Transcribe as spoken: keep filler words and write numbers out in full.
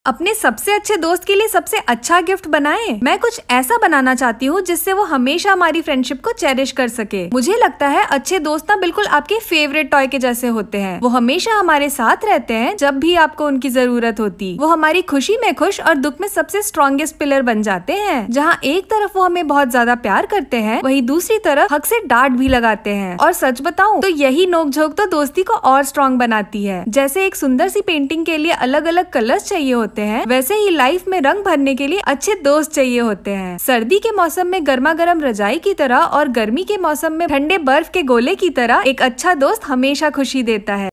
अपने सबसे अच्छे दोस्त के लिए सबसे अच्छा गिफ्ट बनाएं। मैं कुछ ऐसा बनाना चाहती हूँ जिससे वो हमेशा हमारी फ्रेंडशिप को चेरिश कर सके। मुझे लगता है अच्छे दोस्त ना बिल्कुल आपके फेवरेट टॉय के जैसे होते हैं। वो हमेशा हमारे साथ रहते हैं जब भी आपको उनकी जरूरत होती। वो हमारी खुशी में खुश और दुख में सबसे स्ट्रॉन्गेस्ट पिलर बन जाते हैं। जहाँ एक तरफ वो हमें बहुत ज्यादा प्यार करते हैं, वहीं दूसरी तरफ हक से डांट भी लगाते हैं। और सच बताऊं तो यही नोकझोंक तो दोस्ती को और स्ट्रॉन्ग बनाती है। जैसे एक सुंदर सी पेंटिंग के लिए अलग अलग कलर्स चाहिए होते हैं, वैसे ही लाइफ में रंग भरने के लिए अच्छे दोस्त चाहिए होते हैं। सर्दी के मौसम में गर्मा गर्म रजाई की तरह और गर्मी के मौसम में ठंडे बर्फ के गोले की तरह एक अच्छा दोस्त हमेशा खुशी देता है।